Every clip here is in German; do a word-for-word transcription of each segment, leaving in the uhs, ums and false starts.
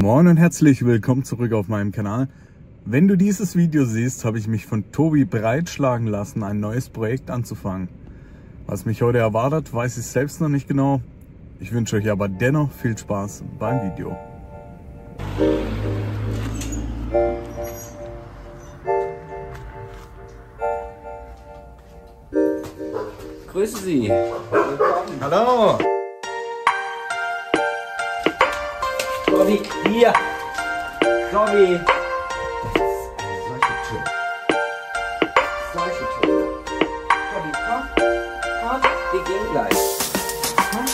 Moin und herzlich willkommen zurück auf meinem Kanal. Wenn du dieses Video siehst, habe ich mich von Tobi breitschlagen lassen, ein neues Projekt anzufangen. Was mich heute erwartet, weiß ich selbst noch nicht genau. Ich wünsche euch aber dennoch viel Spaß beim Video. Grüße Sie. Willkommen. Hallo! Tobi, hier. Tobi. Solche Tür. Solche Tür. Tobi, komm. Komm, wir gehen gleich. Komm.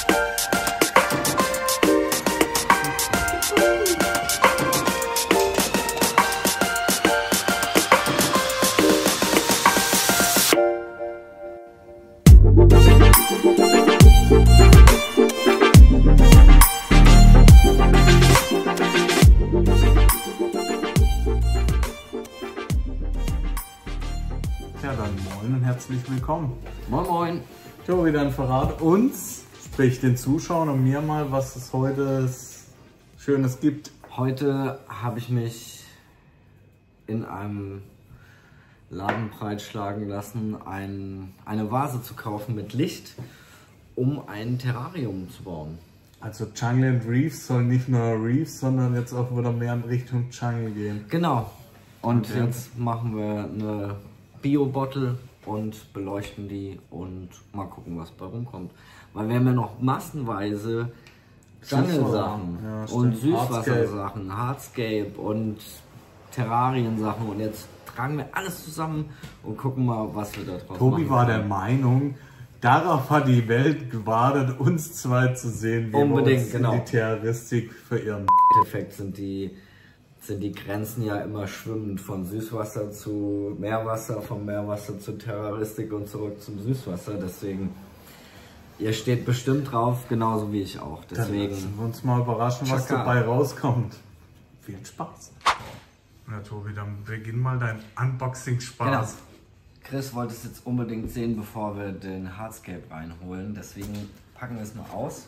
Ja, dann moin und herzlich willkommen. Moin, moin. Tobi, dann verrat uns, sprich den Zuschauern und mir mal, was es heute Schönes gibt. Heute habe ich mich in einem Laden breitschlagen lassen, ein, eine Vase zu kaufen mit Licht, um ein Terrarium zu bauen. Also Jungle and Reefs soll nicht nur Reefs, sondern jetzt auch wieder mehr in Richtung Jungle gehen. Genau. Und Okay. jetzt machen wir eine Bio-Bottle und beleuchten die und mal gucken, was bei rumkommt. Weil wir haben ja noch massenweise Jungle-Sachen Ja, und stimmt. Süßwassersachen, Hardscape und Terrarien-Sachen und jetzt tragen wir alles zusammen und gucken mal, was wir da draus Tobi machen war können. der Meinung, darauf hat die Welt gewartet, uns zwei zu sehen, wie Unbedingt, wir uns genau. in die Terroristik verirren. Im Endeffekt sind die, sind die Grenzen ja immer schwimmend von Süßwasser zu Meerwasser, von Meerwasser zu Terroristik und zurück zum Süßwasser. Deswegen, ihr steht bestimmt drauf, genauso wie ich auch. Dann Deswegen, lassen wir uns mal überraschen, was Chaka. dabei rauskommt. Viel Spaß. Na Tobi, dann beginn mal dein Unboxing-Spaß. genau. Chris wollte es jetzt unbedingt sehen, bevor wir den Hardscape reinholen. Deswegen packen wir es mal aus.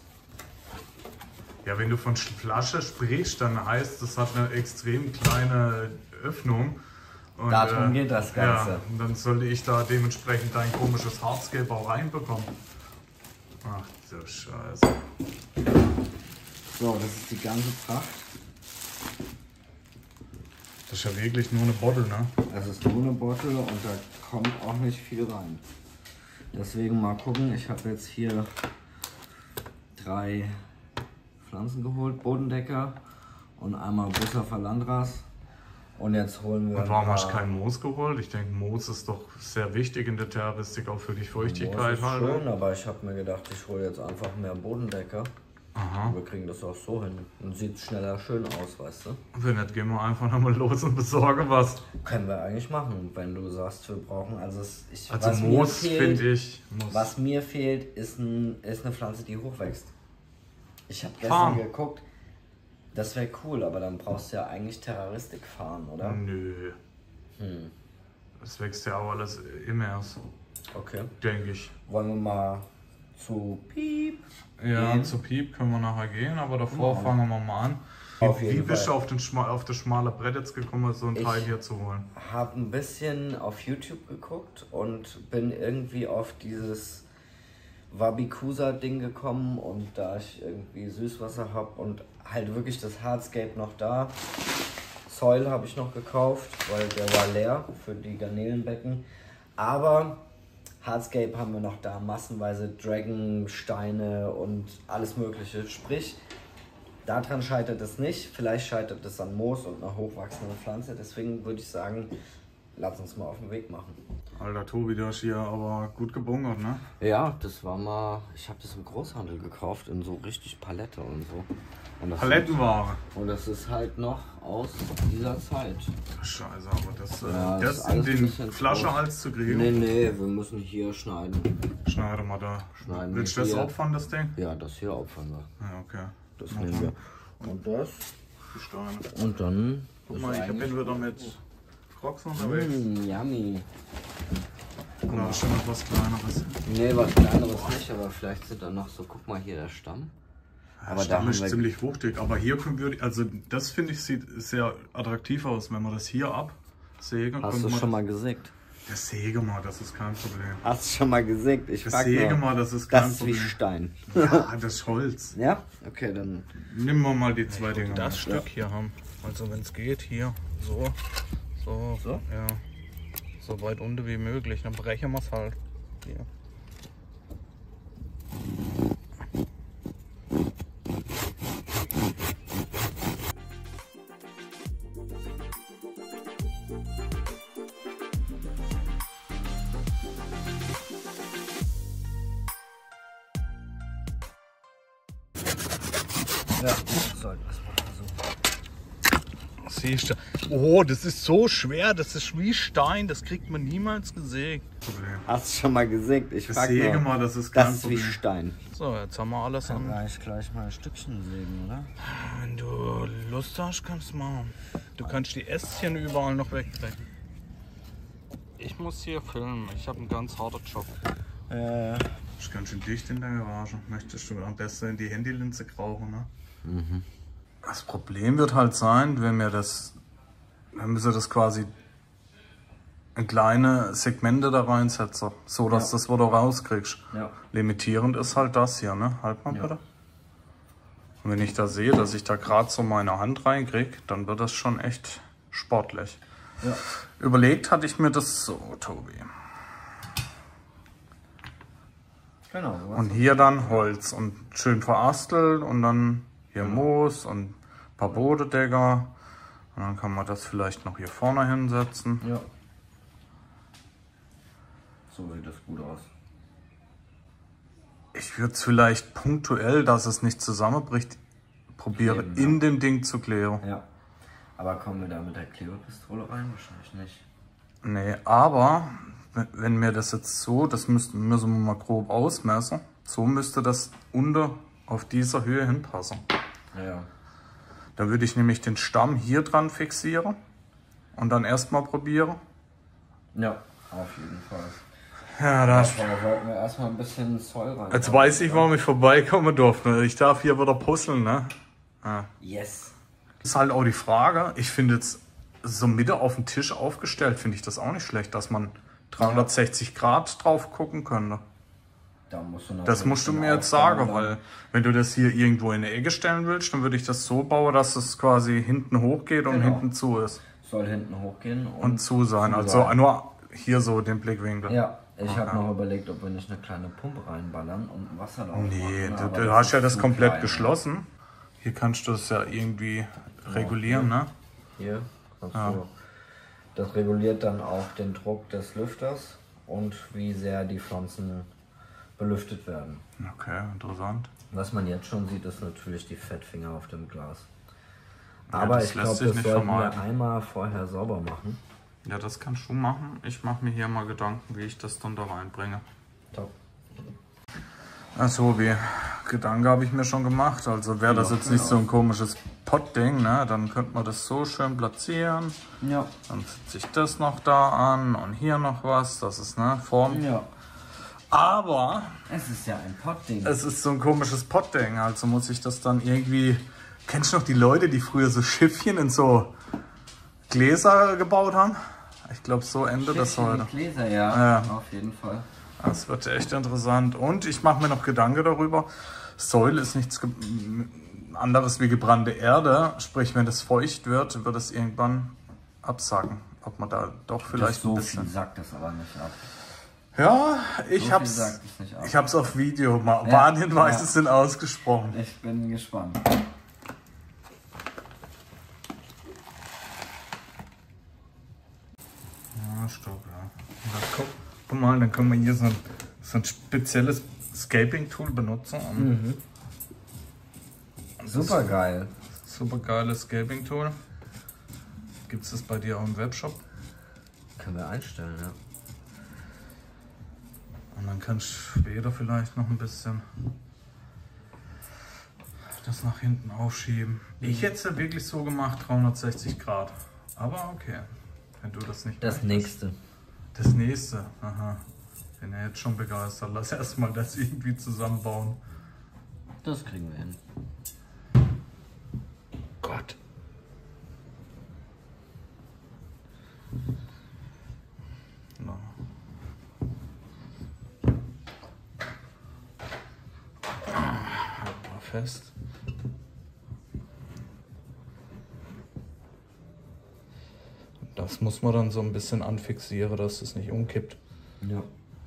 Ja, wenn du von Flasche sprichst, dann heißt das hat eine extrem kleine Öffnung. Und, Darum geht das Ganze. Ja, und dann sollte ich da dementsprechend dein komisches Hardscape auch reinbekommen. Ach du Scheiße. So, das ist die ganze Pracht. Das ist ja wirklich nur eine Bottle, ne? Das ist nur eine Bottle und da kommt auch nicht viel rein. Deswegen mal gucken. Ich habe jetzt hier drei Pflanzen geholt, Bodendecker und einmal Bussa Falandras. Und jetzt holen wir. Und warum ein hast du paar- kein Moos geholt? Ich denke, Moos ist doch sehr wichtig in der Terroristik, auch für die Feuchtigkeit Moos ist halt. schön, aber ich habe mir gedacht, ich hole jetzt einfach mehr Bodendecker. Aha. Wir kriegen das auch so hin. Und sieht schneller schön aus, weißt du? Wenn nicht, gehen wir einfach nochmal los und besorgen was. Können wir eigentlich machen, wenn du sagst, wir brauchen. Also, es, ich, Also was mir Moos fehlt- finde ich. Muss. Was mir fehlt, ist, ein, ist eine Pflanze, die hochwächst. Ich habe gestern Farn. geguckt, das wäre cool, aber dann brauchst du ja eigentlich Terroristik fahren, oder? Nö. Hm. Das wächst ja auch alles im Erst, Okay. denke ich. Wollen wir mal zu Piep? Ja, gehen? zu Piep können wir nachher gehen, aber davor Ja. fangen wir mal an. Auf Wie, jeden wie bist Fall. du auf, den Schma auf das schmale Brett jetzt gekommen, so ein Ich- Teil hier zu holen? Hab ein bisschen auf YouTube geguckt und bin irgendwie auf dieses Wabikusa-Ding gekommen und da ich irgendwie Süßwasser habe und halt wirklich das Hardscape noch da. Soil habe ich noch gekauft, weil der war leer für die Garnelenbecken. Aber Hardscape haben wir noch da, massenweise Dragonsteine und alles mögliche. Sprich, daran scheitert es nicht. Vielleicht scheitert es an Moos und einer hochwachsenden Pflanze. Deswegen würde ich sagen, lass uns mal auf den Weg machen. Alter Tobi, du hast hier aber gut gebungert, ne? Ja, das war mal, ich habe das im Großhandel gekauft, in so richtig Palette und so. Und das Palettenware. Ist, und das ist halt noch aus dieser Zeit. Scheiße, aber das, äh, Ja, das das ist in alles ein den bisschen Flaschenhals zu kriegen. Nee, nee, wir müssen hier schneiden. Schneide mal da. Schneiden Willst du wir das hier. opfern, das Ding? Ja, das hier opfern wir. Ja, okay. Das Mach nehmen mal. wir. Und das. Die Steine. Und dann. Guck ist mal, ich eigentlich- bin wieder mit Crocs unterwegs. Mm, yummy. Guck mal, schon noch was Kleineres. Nee, was kleineres nicht, aber vielleicht sind da noch so, guck mal hier der Stamm. Aber Stamm da ist haben wir ziemlich wuchtig, aber hier können wir, also das finde ich sieht sehr attraktiv aus, wenn wir das hier absägen. Hast du schon mal gesägt? Das säge mal, das ist kein Problem. Hast du schon mal gesägt? Ich Das frag säge nur. mal, das ist kein Das ist wie Problem. Stein. Ja, das ist Holz. Ja? Okay, dann Nehmen wir mal die zwei Dinge. Das mal. Stück hier haben. Also wenn es geht, hier so, so, So? ja, so weit unten wie möglich. Dann brechen wir es halt. Hier. ja, sollten wir es mal versuchen. Siehst du? Oh, das ist so schwer. Das ist wie Stein. Das kriegt man niemals gesägt. Problem. Hast du schon mal gesägt? Ich Das frag säge nur. mal, das ist kein Das ist wie Problem. Stein. So, jetzt haben wir alles Dann an. gleich gleich mal ein Stückchen sägen, oder? Wenn du Lust hast, kannst du machen. Du kannst die Ästchen überall noch wegdrehen. Ich muss hier filmen. Ich habe einen ganz harten Job. Äh, Das ist ganz schön dicht in der Garage. Möchtest du am besten in die Handylinse krauchen, ne? mhm. Das Problem wird halt sein, wenn wir das, wenn wir das quasi in kleine Segmente da reinsetzen, so dass Ja. das was du rauskriegst. Ja. Limitierend ist halt das hier, ne? Halt mal Ja. bitte. Und wenn ich da sehe, dass ich da gerade so meine Hand reinkriege, dann wird das schon echt sportlich. Ja. Überlegt hatte ich mir das so, Tobi. Genau. So Und hier dann Holz und schön verastelt und dann hier Moos und ein paar Bodendecker. Und dann kann man das vielleicht noch hier vorne hinsetzen. Ja. So sieht das gut aus. Ich würde es vielleicht punktuell, dass es nicht zusammenbricht, probiere Kleben, ja. in dem Ding zu klären. Ja. Aber kommen wir da mit der Klebepistole rein? Wahrscheinlich nicht. Nee, aber wenn- wenn mir das jetzt so, das müssen, müssen wir mal grob ausmessen, so müsste das unter auf dieser Höhe hinpassen. Ja. Dann würde ich nämlich den Stamm hier dran fixieren und dann erstmal probieren. Ja, auf jeden Fall. Ja, da Da sollten wir erstmal ein bisschen Zoll rein. jetzt weiß ich, warum ich vorbeikommen durfte. Ich darf hier wieder puzzeln, ne? Yes. Ist halt auch die Frage, ich finde jetzt so Mitte auf dem Tisch aufgestellt, finde ich das auch nicht schlecht, dass man dreihundertsechzig Grad drauf gucken könnte. Da musst du Das musst du mir jetzt sagen, weil wenn du das hier irgendwo in der Ecke stellen willst, dann würde ich das so bauen, dass es quasi hinten hoch geht und Genau. hinten zu ist. Soll hinten hochgehen und, Und zu sein, zu also sein. nur hier so den Blickwinkel. Ja, ich habe noch überlegt, ob wir nicht eine kleine Pumpe reinballern und Wasser drauf Nee, machen. du, aber du das hast ja ist das zu komplett klein. geschlossen. Hier kannst du es ja irgendwie regulieren, ne? Hier kannst du, das reguliert dann auch den Druck des Lüfters und wie sehr die Pflanzen belüftet werden. Okay, interessant. Was man jetzt schon sieht, ist natürlich die Fettfinger auf dem Glas. Ja, Aber das ich lässt glaube, sich das nicht sollten wir vermeiden. einmal vorher sauber machen. Ja, das kannst du machen. Ich mache mir hier mal Gedanken, wie ich das dann da reinbringe. Top. Achso, wie Gedanken habe ich mir schon gemacht. Also wäre das Ja, jetzt nicht genau. so ein komisches Pottding, ne? Dann könnte man das so schön platzieren. Ja. Dann setze ich das noch da an und hier noch was. Das ist ne Form. Ja. Aber Es ist ja ein Pottding. es ist so ein komisches Pottding. Also muss ich das dann irgendwie. Kennst du noch die Leute, die früher so Schiffchen in so Gläser gebaut haben? Ich glaube, so endet das Schiffchen heute. mit Gläser, ja, Ja. auf jeden Fall. Das wird echt interessant. Und ich mache mir noch Gedanken darüber. Säule ist nichts ge anderes wie gebrannte Erde. Sprich, wenn das feucht wird, wird es irgendwann absacken. Ob man da doch vielleicht so ein viel bisschen. sagt das aber nicht ab. Ja, ich viel hab's. sagt es nicht ab. Ich hab's auf Video. Mal Ja, Warnhinweise ja. sind ausgesprochen. Ich bin gespannt. Ja, stopp, ja. Und dann, guck, guck mal, dann können wir hier so ein, so ein spezielles Scaping-Tool benutzen. Mhm. Super geil. Super geiles Scaping-Tool. Gibt es das bei dir auch im Webshop? Können wir einstellen, ja. Und dann kannst du später vielleicht noch ein bisschen das nach hinten aufschieben. Ich hätte es ja wirklich so gemacht, dreihundertsechzig Grad. Aber okay, wenn du das nicht Das möchtest. nächste. Das nächste, aha. Bin ja jetzt schon begeistert. Lass erstmal das irgendwie zusammenbauen. Das kriegen wir hin. Gott. Na. Halt mal fest. Das muss man dann so ein bisschen anfixieren, dass es nicht umkippt. Ja.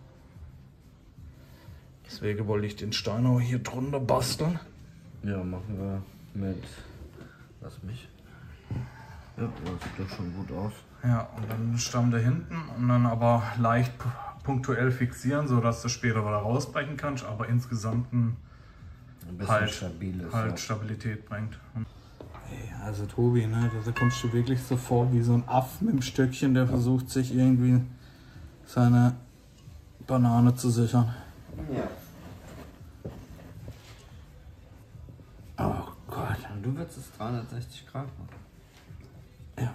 Deswegen wollte ich den Stein auch hier drunter basteln. Ja, machen wir mit. Lass mich. Ja, das sieht doch schon gut aus. Ja, und dann den Stamm da hinten und dann aber leicht punktuell fixieren, sodass du später wieder rausbrechen kannst, aber insgesamt ein, ein bisschen halt, stabil ist, halt ja. Stabilität bringt. Hey, also Tobi, ne, da kommst du wirklich so vor wie so ein Aff mit dem Stöckchen, der versucht sich irgendwie seine Banane zu sichern. Ja. Oh Gott. Und du willst es dreihundertsechzig Grad machen. Ja.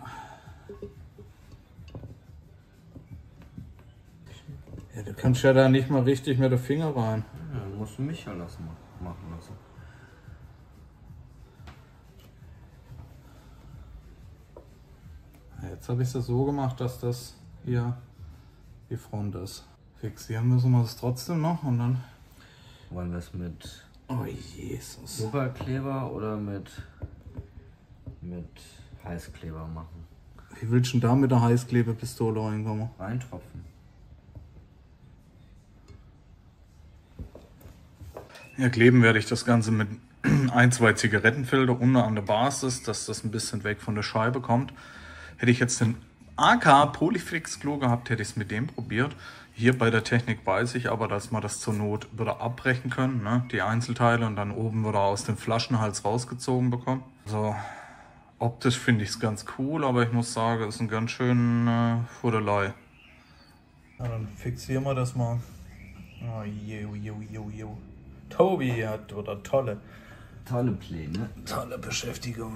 Ja, du kannst ja da nicht mal richtig mit den Finger rein. Ja, dann musst du mich ja lassen, machen lassen. Jetzt habe ich es so gemacht, dass das hier die Front ist. Fixieren müssen wir es trotzdem noch und dann... Wollen wir es mit Oh Jesus. Superkleber oder mit, mit Heißkleber machen? Wie willst du denn da mit der Heißklebepistole reinkommen? Reintropfen. Ja, kleben werde ich das Ganze mit ein, zwei Zigarettenfilter unten an der Basis, dass das ein bisschen weg von der Scheibe kommt. Hätte ich jetzt den A K Polyfix Glue gehabt, hätte ich es mit dem probiert. Hier bei der Technik weiß ich aber, dass man das zur Not wieder abbrechen können, ne? Die Einzelteile, und dann oben wieder aus dem Flaschenhals rausgezogen bekommen. Also optisch finde ich es ganz cool, aber ich muss sagen, es ist ein ganz schön äh, Fuddelei. Ja, dann fixieren wir das mal. Oh, jo, jo, jo, jo. Tobi hat wieder tolle, Tolle Pläne. tolle Beschäftigung.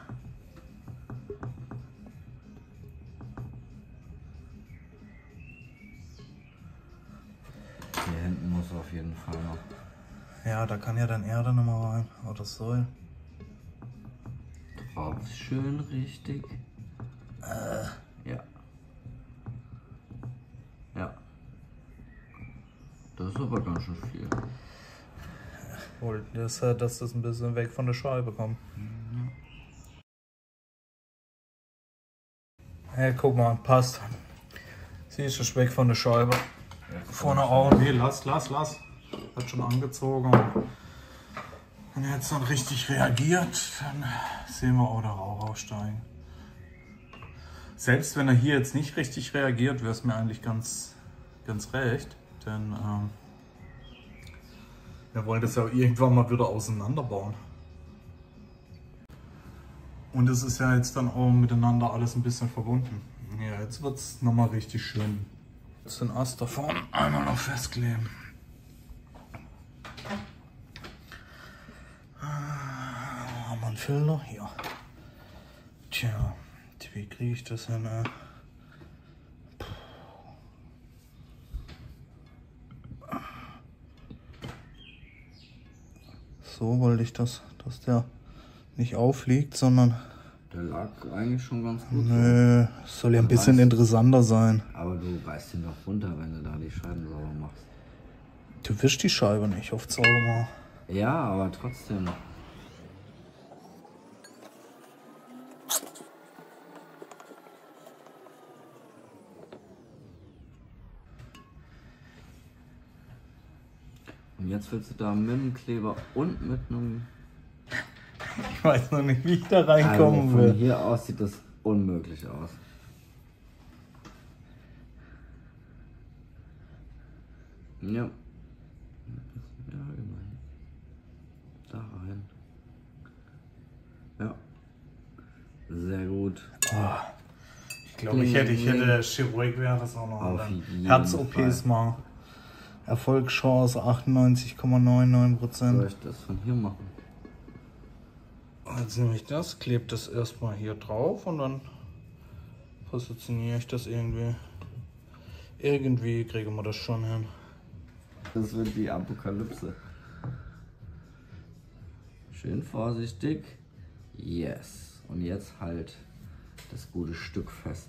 Hier hinten muss auf jeden Fall noch. Ja, da kann ja dann Erde nochmal rein. Oder Säule. Drauf schön richtig. Äh. Ja. Ja. Das ist aber ganz schön viel. Wollten das halt, dass das ein bisschen weg von der Scheibe kommt. Mhm. Hey, guck mal, passt. Siehst du, ist weg von der Scheibe. Ja, vorne auch. Nee, lass, lass, lass. Hat schon angezogen. Wenn er jetzt dann richtig reagiert, dann sehen wir auch der Rauch aussteigen. Selbst wenn er hier jetzt nicht richtig reagiert, wäre es mir eigentlich ganz, ganz recht. Denn ähm, wir wollen das ja irgendwann mal wieder auseinanderbauen. Und es ist ja jetzt dann auch miteinander alles ein bisschen verbunden. Ja, jetzt wird es nochmal richtig schön. Jetzt den Ast da vorne einmal noch festkleben. Ah, haben wir einen Filter? Hier. Tja, wie kriege ich das hin? Äh? So wollte ich das, dass der nicht aufliegt, sondern... Der lag eigentlich schon ganz gut. Nö, es soll ja ein bisschen interessanter sein. Aber du reißt ihn doch runter, wenn du da die Scheiben sauber machst. Du wischst die Scheibe nicht oft sauber mal. Ja, aber trotzdem. Und jetzt willst du da mit dem Kleber und mit einem... Ich weiß noch nicht, wie ich da reinkommen also will. Von hier aus sieht das unmöglich aus. Ja. Ja, immerhin. Da rein. Ja. Sehr gut. Oh, ich glaube, ich hätte, ich hätte Chirurg wäre das auch noch. Auf jeden Herz-O Ps mal. Erfolgschance achtundneunzig Komma neunundneunzig Prozent. Soll ich das von hier machen? Jetzt nehme ich das, klebe das erstmal hier drauf und dann positioniere ich das irgendwie. Irgendwie kriegen wir das schon hin. Das wird die Apokalypse. Schön vorsichtig. Yes. Und jetzt halt das gute Stück fest.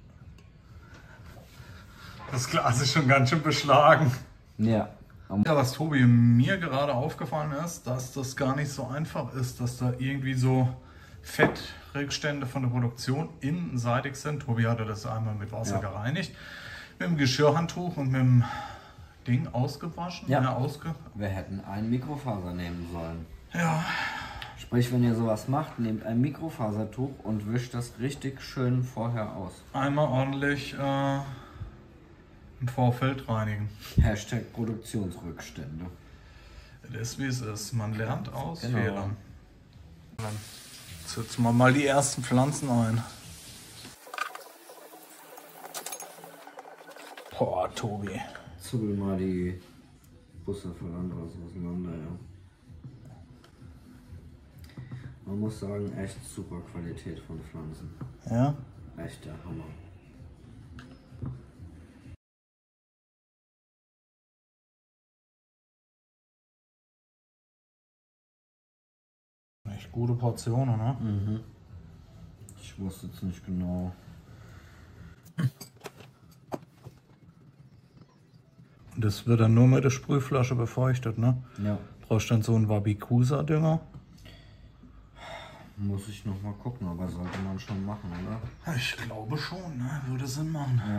Das Glas ist schon ganz schön beschlagen. Ja. Ja, was Tobi mir gerade aufgefallen ist, dass das gar nicht so einfach ist, dass da irgendwie so Fettrückstände von der Produktion innenseitig sind. Tobi hatte das einmal mit Wasser Ja. gereinigt, mit dem Geschirrhandtuch und mit dem Ding ausgewaschen. Ja. ausge Wir hätten einen Mikrofaser nehmen sollen. ja. Sprich, wenn ihr sowas macht, nehmt ein Mikrofasertuch und wischt das richtig schön vorher aus. Einmal ordentlich äh, im Vorfeld reinigen. Hashtag Produktionsrückstände. Das ist wie es ist. Man lernt aus Genau. Fehlern. Dann setzen wir mal die ersten Pflanzen ein. Boah, Tobi. Zubbel mal die Busse von anderes auseinander, ja. Man muss sagen, echt super Qualität von Pflanzen. Ja? Echt der Hammer. Echt gute Portionen, ne? Mhm. Ich wusste jetzt nicht genau. Das wird dann nur mit der Sprühflasche befeuchtet, ne? Ja. Brauchst dann so einen Wabikusa-Dünger? Muss ich noch mal gucken, aber sollte man schon machen, oder? Ich glaube schon, ne? Würde Sinn machen. Ja.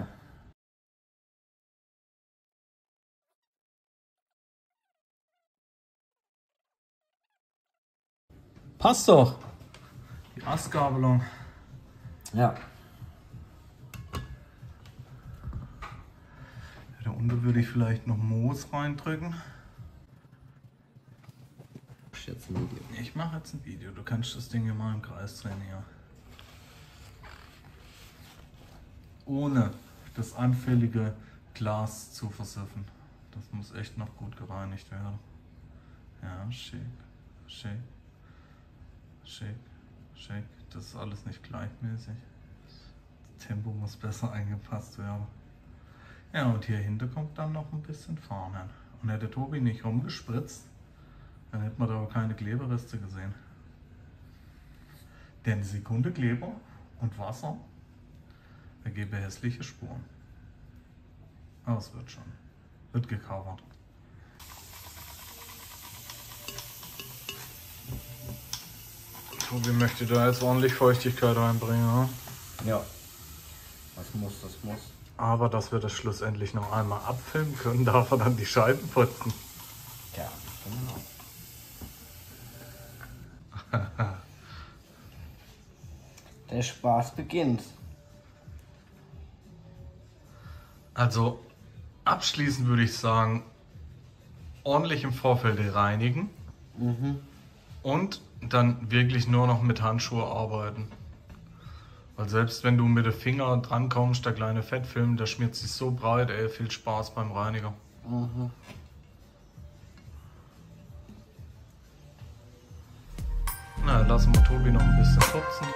Passt doch. Die Astgabelung. Ja. Da unten würde ich vielleicht noch Moos reindrücken. Ich jetzt ein Video. Ich mache jetzt ein Video. Du kannst das Ding hier mal im Kreis drehen hier. Ohne das anfällige Glas zu versiffen. Das muss echt noch gut gereinigt werden. Ja, schick, schick, schick, schick. Das ist alles nicht gleichmäßig. Das Tempo muss besser eingepasst werden. Ja, und hier hinten kommt dann noch ein bisschen Farn hin. Und hätte Tobi nicht rumgespritzt, dann hätte man da aber keine Klebereste gesehen. Denn Sekunde Kleber und Wasser ergeben hässliche Spuren. Aber es wird schon. Wird gecovert. Tobi möchte da jetzt ordentlich Feuchtigkeit reinbringen, ne? Ja. Was muss, das muss. Aber dass wir das schlussendlich noch einmal abfilmen können, darf er dann die Scheiben putzen. Ja, genau. Der Spaß beginnt. Also abschließend würde ich sagen, ordentlich im Vorfeld reinigen Mhm. und dann wirklich nur noch mit Handschuhe arbeiten. Weil selbst wenn du mit den Finger dran kommst, der kleine Fettfilm, der schmiert sich so breit, ey, viel Spaß beim Reiniger. Mhm. Na, lassen wir Tobi noch ein bisschen putzen.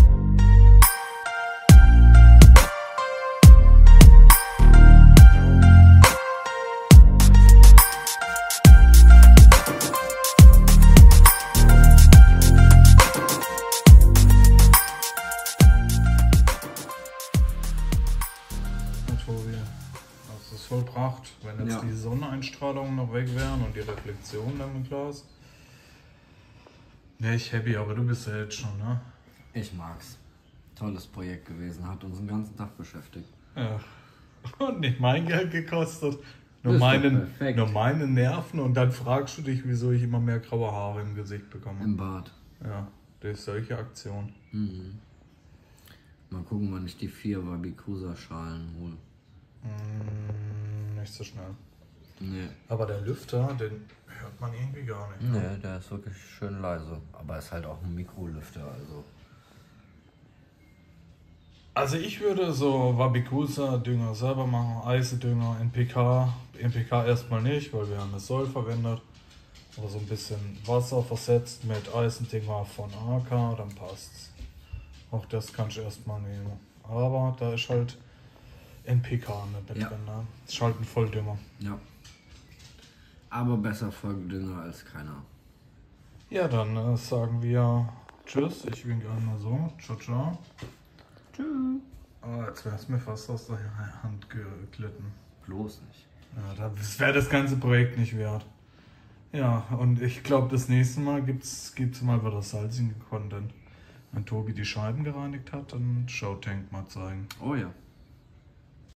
Tobi, das ist vollbracht. Wenn jetzt Ja. die Sonneneinstrahlungen noch weg wären und die Reflexion dann im Glas, wäre ich happy, aber du bist ja jetzt schon, ne? Ich mag's. Tolles Projekt gewesen, hat uns den ganzen Tag beschäftigt. Ja. Und nicht mein Geld gekostet. Das Nur, ist doch meinen, perfekt. nur meine Nerven und dann fragst du dich, wieso ich immer mehr graue Haare im Gesicht bekomme. Im Bad. Ja, durch solche Aktionen. Mhm. Mal gucken, wann ich die vier Wabikusa-Schalen hole. Mm, nicht so schnell. Nee. Aber der Lüfter, den hört man irgendwie gar nicht. ne? Nee, der ist wirklich schön leise. Aber ist halt auch ein Mikrolüfter, also. Also ich würde so Wabikusa-Dünger selber machen, Eisedünger, N P K. N P K erstmal nicht, weil wir haben das Soll verwendet. Aber so ein bisschen Wasser versetzt mit Eisendünger von A K, dann passt's. Auch das kannst du erstmal nehmen. Aber da ist halt N P K mit Ja. drin, ne? Das ist halt ein Volldünger. Ja. Aber besser Folgedünger als keiner. Ja, dann äh, sagen wir Tschüss. Ich winke einmal so. Ciao, ciao. Tschüss. Oh, jetzt wäre es mir fast aus der Hand geglitten. Bloß nicht. Ja, das wäre das ganze Projekt nicht wert. Ja, und ich glaube, das nächste Mal gibt es gibt's mal wieder salzigen Content. Wenn Tobi die Scheiben gereinigt hat, dann Showtank mal zeigen. Oh ja.